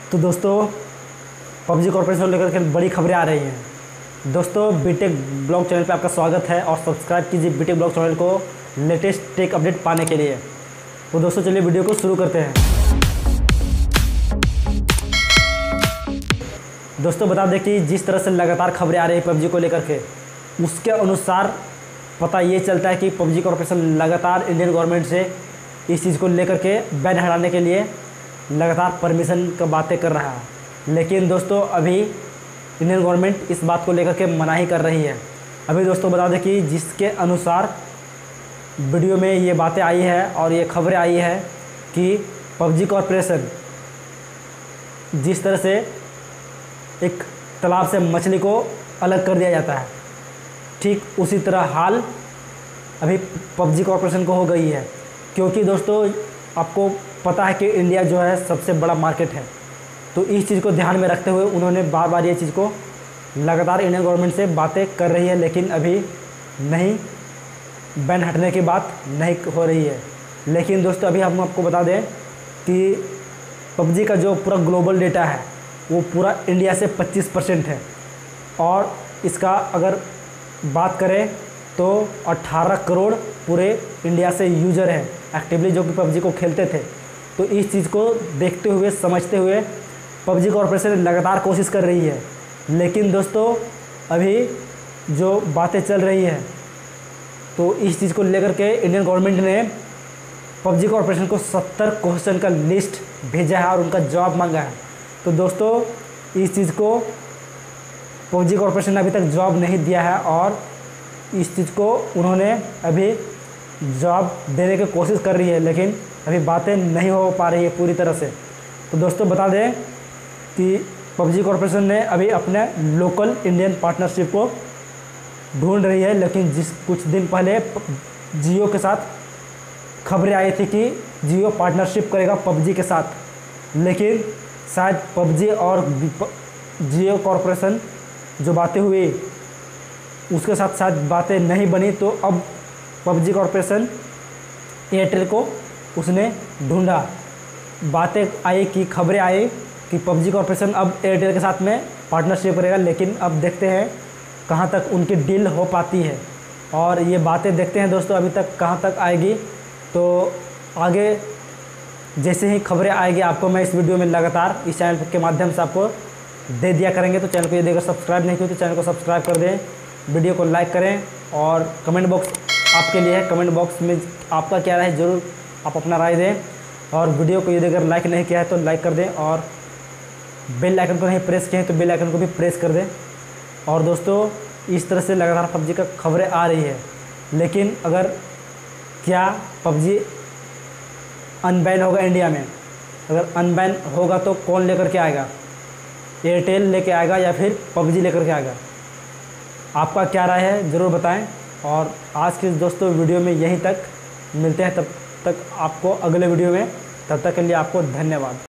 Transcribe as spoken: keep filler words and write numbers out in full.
तो दोस्तों PUBG corporation को लेकर के बड़ी खबरें आ रही हैं। दोस्तों बीटेक ब्लॉग चैनल पे आपका स्वागत है और सब्सक्राइब कीजिए बीटेक ब्लॉग चैनल को लेटेस्ट टेक अपडेट पाने के लिए। तो दोस्तों चलिए वीडियो को शुरू करते हैं। दोस्तों बता दें कि जिस तरह से लगातार खबरें आ रही है पबजी को लेकर के, उसके अनुसार पता ये चलता है कि पबजी कॉर्पोरेशन लगातार इंडियन गवर्नमेंट से इस चीज़ को लेकर के बैन हटाने के लिए लगातार परमिशन का बातें कर रहा है। लेकिन दोस्तों अभी इंडियन गवर्नमेंट इस बात को लेकर के मनाही कर रही है। अभी दोस्तों बता दें कि जिसके अनुसार वीडियो में ये बातें आई है और ये खबरें आई है कि पबजी कॉर्पोरेशन जिस तरह से एक तालाब से मछली को अलग कर दिया जाता है, ठीक उसी तरह हाल अभी पबजी कॉर्पोरेशन को हो गई है। क्योंकि दोस्तों आपको पता है कि इंडिया जो है सबसे बड़ा मार्केट है, तो इस चीज़ को ध्यान में रखते हुए उन्होंने बार बार ये चीज़ को लगातार इंडियन गवर्नमेंट से बातें कर रही है, लेकिन अभी नहीं बैन हटने की बात नहीं हो रही है। लेकिन दोस्तों अभी हम आपको बता दें कि पबजी का जो पूरा ग्लोबल डेटा है वो पूरा इंडिया से पच्चीस परसेंट है, और इसका अगर बात करें तो अठारह करोड़ पूरे इंडिया से यूज़र हैं एक्टिवली जो कि पबजी को खेलते थे। तो इस चीज़ को देखते हुए समझते हुए पबजी कॉर्पोरेशन लगातार कोशिश कर रही है। लेकिन दोस्तों अभी जो बातें चल रही है तो इस चीज़ को लेकर के इंडियन गवर्नमेंट ने पबजी कॉर्पोरेशन को सत्तर क्वेश्चन का लिस्ट भेजा है और उनका जवाब मांगा है। तो दोस्तों इस चीज़ को पबजी कॉर्पोरेशन ने अभी तक जवाब नहीं दिया है और इस चीज़ को उन्होंने अभी जवाब देने की कोशिश कर रही है, लेकिन अभी बातें नहीं हो पा रही है पूरी तरह से। तो दोस्तों बता दें कि पबजी कॉर्पोरेशन ने अभी अपने लोकल इंडियन पार्टनरशिप को ढूंढ रही है। लेकिन जिस कुछ दिन पहले जियो के साथ खबरें आई थी कि जियो पार्टनरशिप करेगा पबजी के साथ, लेकिन शायद पबजी और जियो कॉर्पोरेशन जो बातें हुई उसके साथ साथ बातें नहीं बनी। तो अब पबजी कॉर्पोरेशन एयरटेल को उसने ढूंढा। बातें आई कि खबरें आई कि पबजी कॉर्पोरेशन अब एयरटेल के साथ में पार्टनरशिप करेगा, लेकिन अब देखते हैं कहां तक उनकी डील हो पाती है। और ये बातें देखते हैं दोस्तों अभी तक कहां तक आएगी। तो आगे जैसे ही खबरें आएगी आपको मैं इस वीडियो में लगातार इस चैनल के माध्यम से आपको दे दिया करेंगे। तो चैनल को यदि अगर सब्सक्राइब नहीं किया तो चैनल को सब्सक्राइब कर दें, वीडियो को लाइक करें और कमेंट बॉक्स आपके लिए है। कमेंट बॉक्स में आपका क्या राय है ज़रूर आप अपना राय दें, और वीडियो को यदि अगर लाइक नहीं किया है तो लाइक कर दें, और बेल आइकन को नहीं प्रेस किए हैं तो बेल आइकन को भी प्रेस कर दें। और दोस्तों इस तरह से लगातार पबजी का खबरें आ रही है। लेकिन अगर क्या पबजी अनबैन होगा इंडिया में, अगर अनबैन होगा तो कौन लेकर के आएगा? एयरटेल लेके आएगा या फिर पबजी लेकर के आएगा? आपका क्या राय है ज़रूर बताएं। और आज के दोस्तों वीडियो में यहीं तक मिलते हैं, तब तक आपको अगले वीडियो में, तब तक के लिए आपको धन्यवाद।